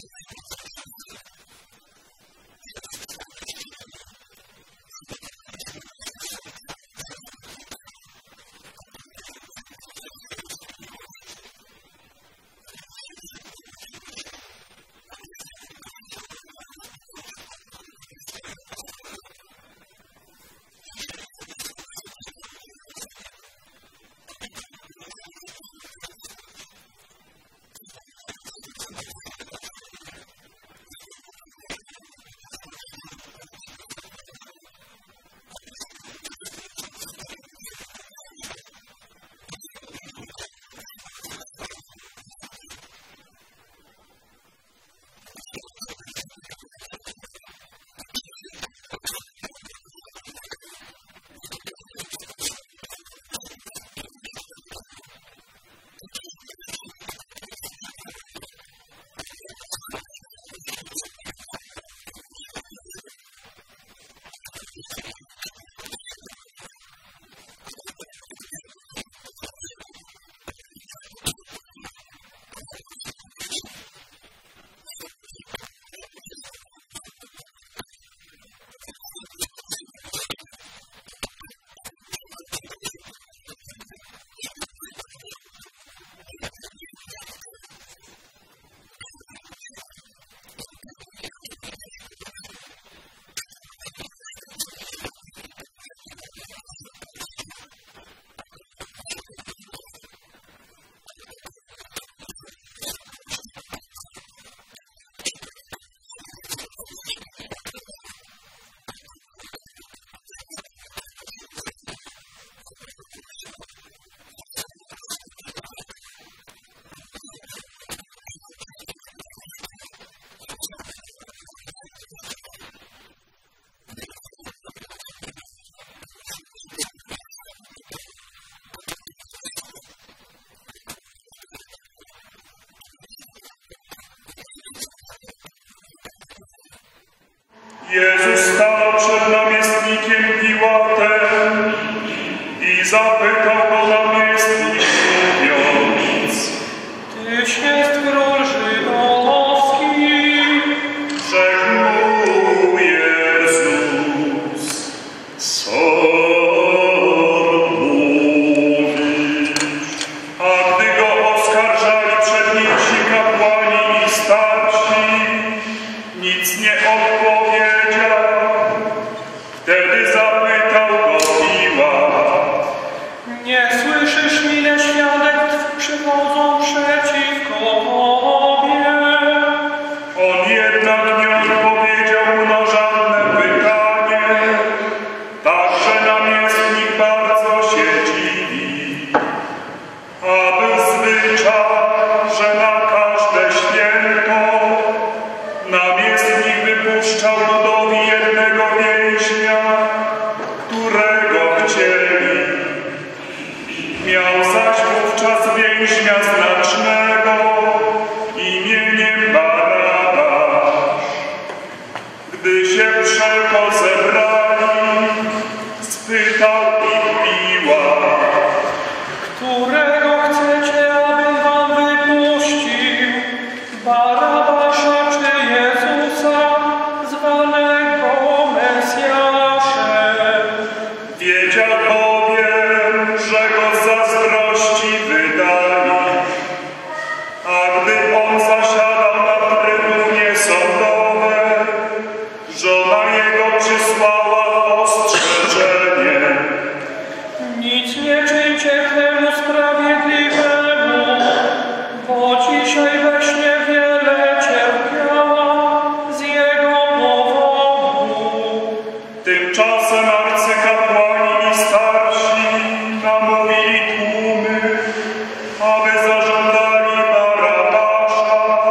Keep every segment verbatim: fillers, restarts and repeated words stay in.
Jezus stanął przed namiestnikiem Piłatem i zapytał go namiestnik, mówiąc: Tyś jest król żydowski. Rzekł mu Jezus: co mówisz? A gdy go oskarżali przedniejsi kapłani i starsi, nic nie odpowiedział. Wtedy zapytał go Piłat: Nie słyszysz, ile świadectw przychodzą przeciwko Tobie? On jednak nie odpowiedział mu na żadne pytanie. Także namiestnik bardzo się dziwi. A był zwyczaj, że na każde święto namiestnik wypuszczał ludowi jednego więźnia, którego chcieli. Miał zaś wówczas więźnia znacznego imieniem Barabasz. Gdy się wszelko zebrali, spytał ich Piłat: Którego chcecie, abym wam wypuścił? Barabasza czy Jezusa, zwanego Mesjaszem? Wiedział bowiem, że go z zazdrości wydali. A gdy on zasiadał na trybunie sądowej, żona jego przysłała ostrzeżenie: Nic nie czyńcie temu sprawiedliwemu, bo dzisiaj we śnie wiele cierpiała z jego powodu. Tymczasem arcykapłani i starsi namówili tłumy, aby zażądali Barabasza,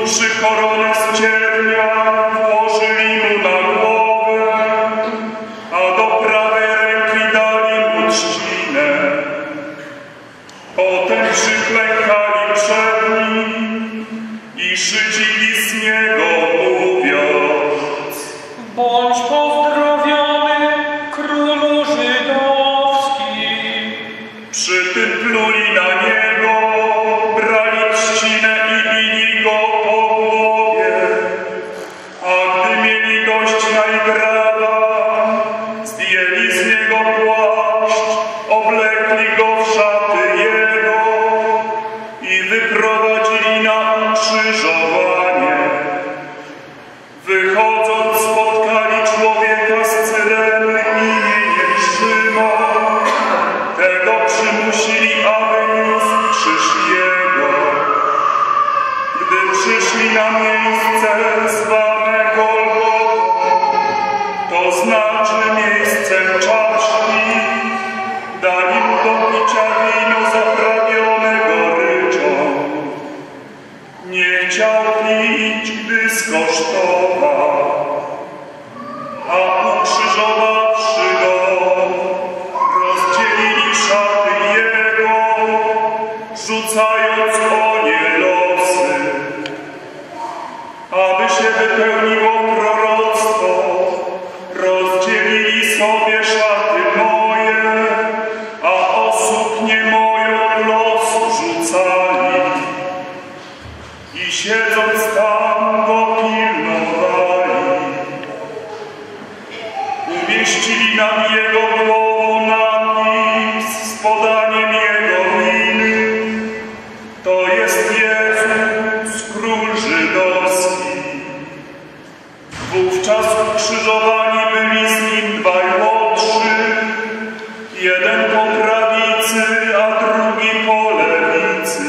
Wziąwszy koronę z ciernia, włożyli mu na głowę, a do prawej ręki dali mu trzcinę. Potem przyklękali przed nim i szydzili z niego, mówiąc: Bądź pozdrowiony, królu żydowski. Przy tym pluli na niego, brali trzcinę i bili go po głowie, a gdy mieli dość najgraba, zdjęli z niego płaszcz, oblekli go w szaty jego i wyprowadzili na ukrzyżowanie. Wychodząc, spotkali człowieka z Cyreny imieniem Szymon. Tego przymusili, aby niósł krzyż jego. Gdy przyszli na miejsce zwane Golgotą, to znaczy miejscem czaszki, dali mu do picia wino zaprawione goryczą. Nie chciał pić, gdy skosztował, a ukrzyżowawszy go, rozdzielili szaty jego, rzucając o nie losy, aby się wypełniło proroctwo. Rozdzielili sobie szaty moje, a o suknię moją los rzucali. I siedząc tam go pilnowali. Umieścili nad jego głową napis z podaniem jego winy. To jest Jezus, król żydowski. Wówczas ukrzyżowani byli z nim dwaj młodszy, jeden po prawicy, a drugi po lewicy.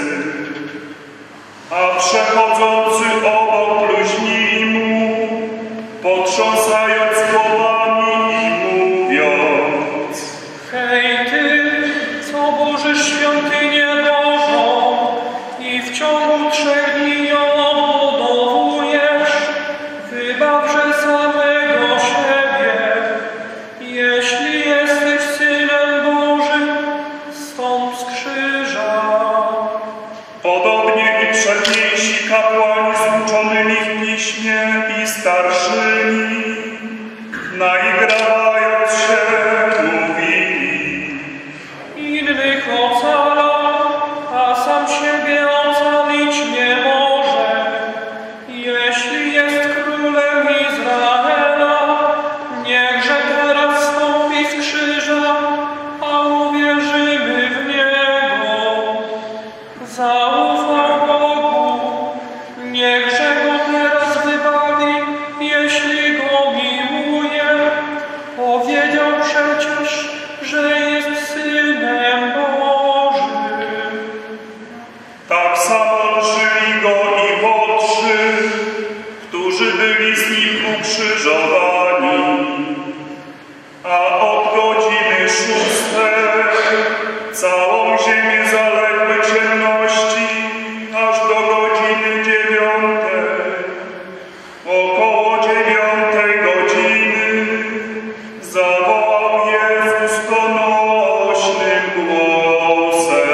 A przechodzący obok bluźnili mu, potrząsając głowami i mówiąc: Hej ty, co burzysz świątynię Bożą i w ciągu trzech dni ją odbudowujesz, wybawże samego siebie. Jeśli jesteś Synem Bożym, zstąp z krzyża. Podobnie i przedniejsi kapłani z uczonymi w piśmie i starszymi, naigrawając się, mówili: Innych ocala, a sam siebie ocalić nie może. Jeśli jest królem Izraela, niechże teraz wstąpi z krzyża, a uwierzymy w Niego. Zaufał Bogu, niechże go teraz wybawi, jeśli go miłuje. Powiedział przecież, że jest Synem Bożym. Tak samo lżyli go i młodszy, którzy byli z nim ukrzyżowani. A od godziny szóstej całą ziemię zaległy ciemności, aż do godziny dziewiątej. Około dziewiątej godziny zawołał Jezus donośnym głosem: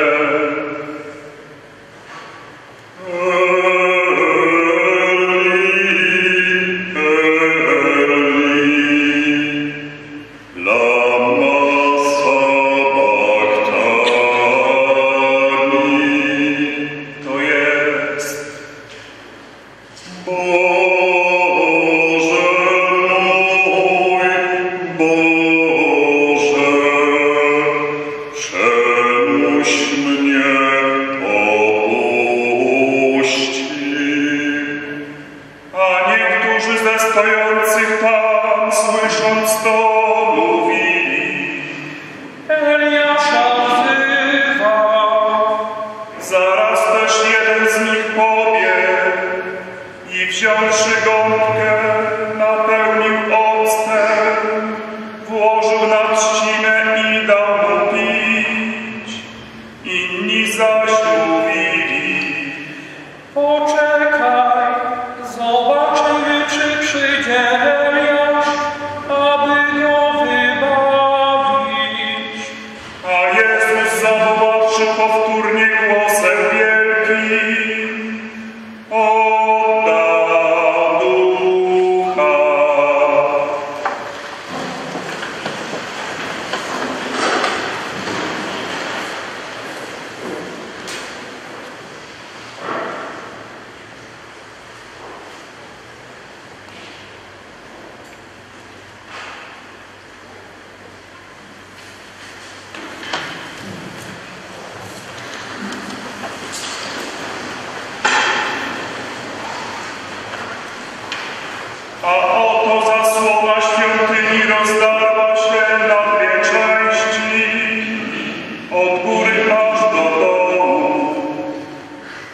stojących tam, słysząc to, mówili: Eliasza wzywa. Zaraz też jeden z nich pobiegł i wziąwszy gąbkę, napełnił octem, włożył na trzcinę i dał mu pić. Inni zaś mówili: Poczekaj.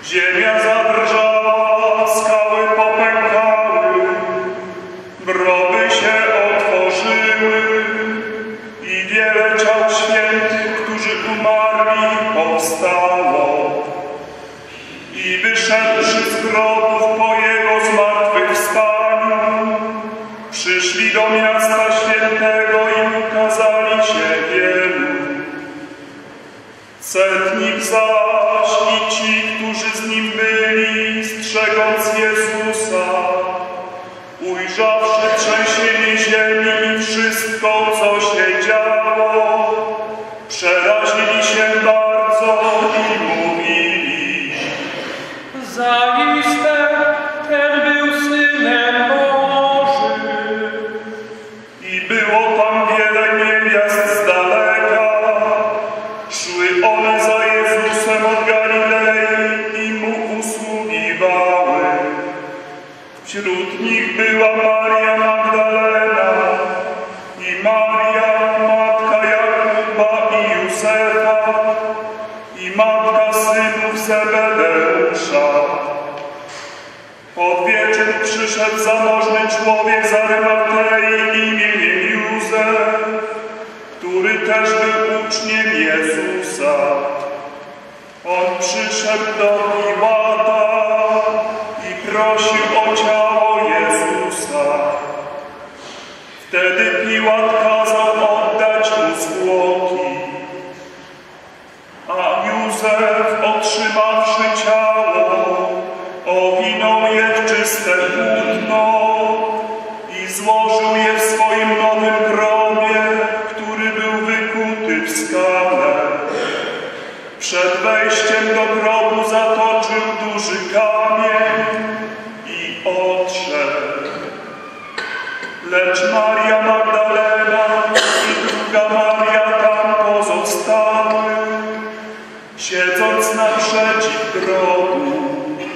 Ziemia zadrżała, skały popękały, groby się otworzyły i wiele ciał świętych, którzy umarli, powstało. I wyszedłszy z grobów po Jego zmartwychwstaniu, przyszli do miasta świętego i ukazali się wielu. Setnik zaś i ci, którzy z Nim byli, strzegąc Jezusa, ujrzawszy trzęsienie ziemi i wszystko, co się działo, przerazili się bardzo i mówili: Zaiste ten był Synem Bożym. I było tam wiele niewiast z daleka. Szły one za Jezusem od Galilei i Mu usługiwały. Wśród nich była Maria Magdalena i Maria, matka Jakuba i Józefa i matka synów Zebedeusza. Pod wieczór przyszedł zamożny człowiek z Arymatei imieniem Józef, który też był uczniem Jezusa. On przyszedł do Piłata i prosił o ciało Jezusa. Wtedy Piłat kazał oddać mu zwłoki, a Józef, otrzymawszy ciało, owinął je w czyste płótno i złożył je w swoim nowym grobie, który był wykuty w skale. Przed wejściem do grobu zatoczył duży kamień i odszedł. Lecz Maria Magdalena i druga Maria tam pozostały, siedząc naprzeciw grobu.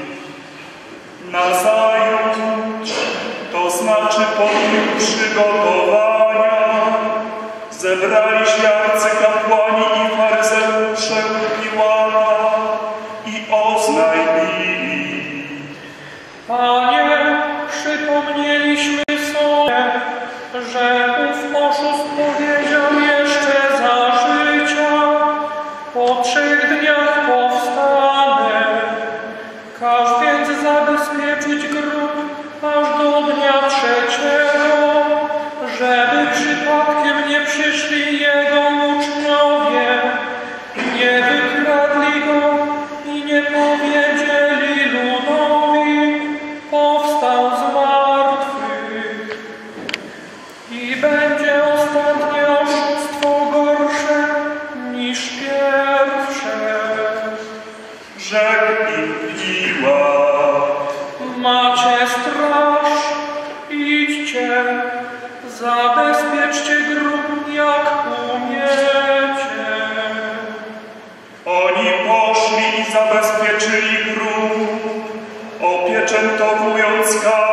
Nazajutrz, to znaczy po dniu przygotowania, zebrali się arcykapłani i faryzeusze u Piłata i oznajmili: Panie, przypomnieliśmy sobie, że ów oszust powiedział jeszcze za życia: po trzech dniach powstanę. Każ więc zabezpieczyć grób aż do dnia trzeciego, żeby przypadkiem nie przyszli Jego uczniowie, nie wykradli Go i nie powiedzieli ludowi: powstał z martwych. I będzie ostatnie oszustwo gorsze niż pierwsze. Rzekł im Piłat: Macie straż, idźcie, zabezpieczcie grób jak umiecie. Oni poszli i zabezpieczyli grób, opieczętowując kamień